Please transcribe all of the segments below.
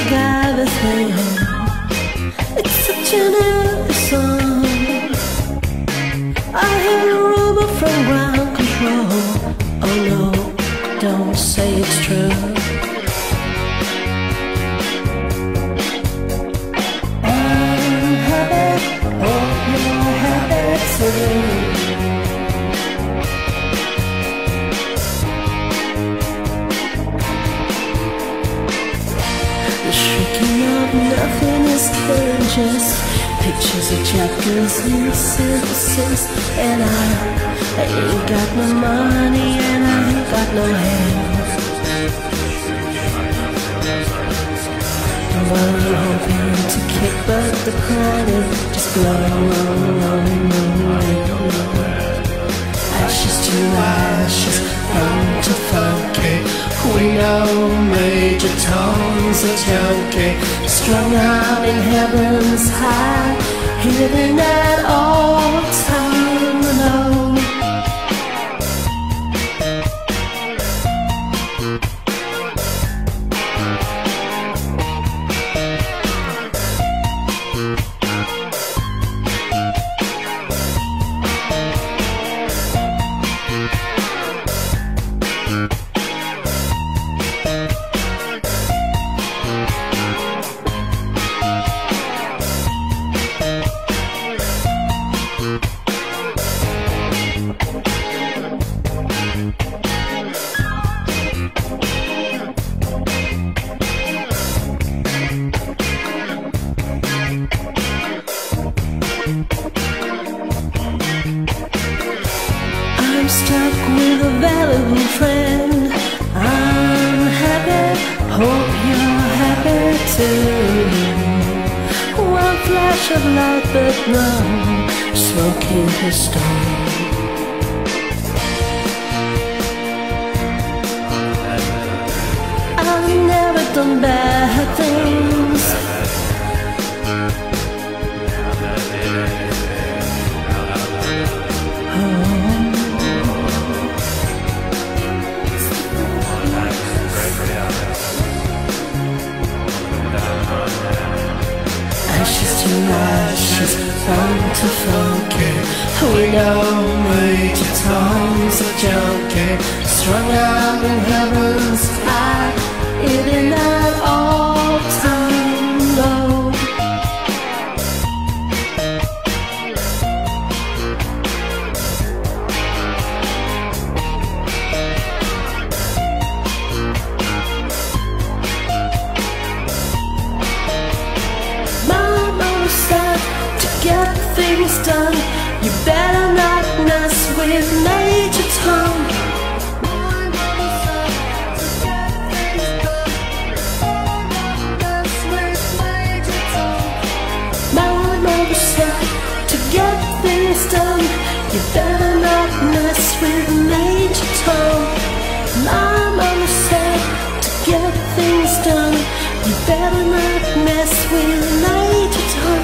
guy with me. It's such an early song. I hear a rumor from ground control. Oh no, don't say it's true. I'm happy, hope you're happy too. The shrieking of nothing is contagious. Pictures of jackals and circuses. And I ain't got no money and I ain't got no hands. But I'm hoping to kick, but the crowd is just blowing. Ashes to ashes, fun to funky. We know Major Tom's a junkie, strung out in heaven's high, hidden at all time low. I'm stuck with a valuable friend. I'm happy, hope you're happy too. One flash of light but no smoking his stone. I've never done bad things. Ashes to ashes, fun to funky. We know Major Tom's a junkie, strung out in heaven's high, hidden at all time low. Get things done, you better not mess with Major Tom. My mama said to get things done, you better not mess with Major Tom. My mama said to get things done, you better not mess with Major Tom.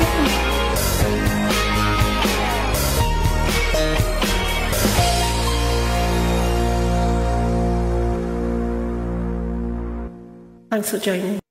Thanks for joining.